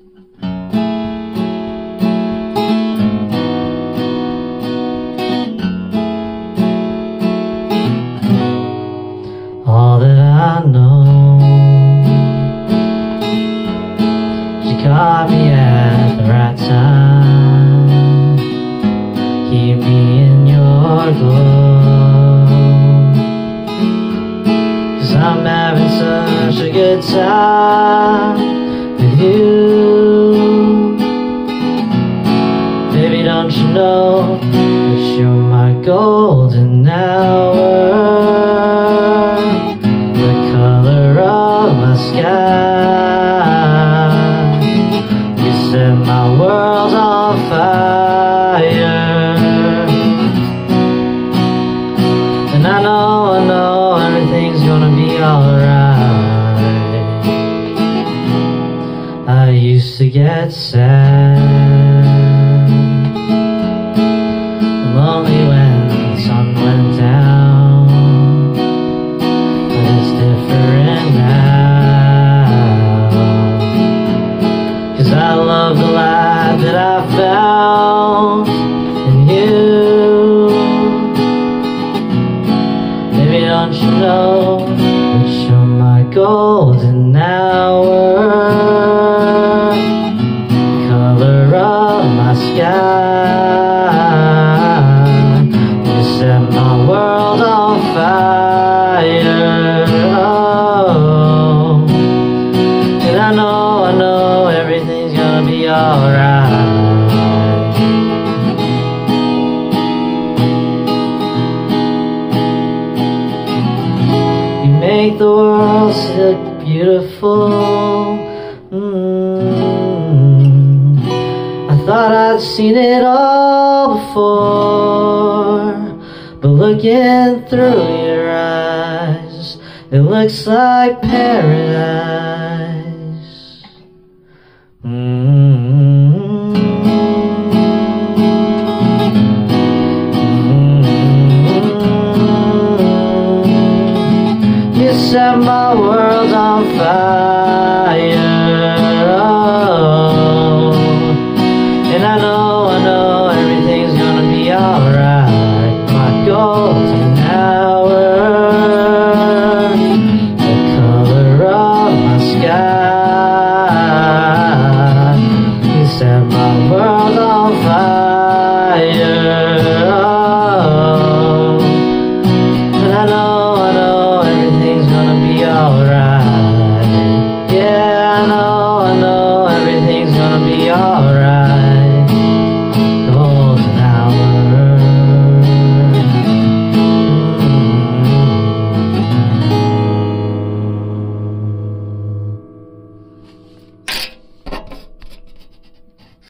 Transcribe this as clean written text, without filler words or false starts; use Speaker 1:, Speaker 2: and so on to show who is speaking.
Speaker 1: All that I know, she caught me at the right time. Keep me in your glow, 'cause I'm having such a good time with you. Baby, don't you know that you're my golden hour, the color of my sky? You set my world on fire, and I know everything's gonna be alright. I used to get sad and lonely when the sun went down, but it's different now, 'cause I love the light that I found in you. Baby, don't you know that you're my golden hour, color of my sky? You set my world on fire, oh. And I know everything's gonna be alright. You make the world look beautiful. I thought I'd seen it all before, but looking through your eyes, it looks like paradise.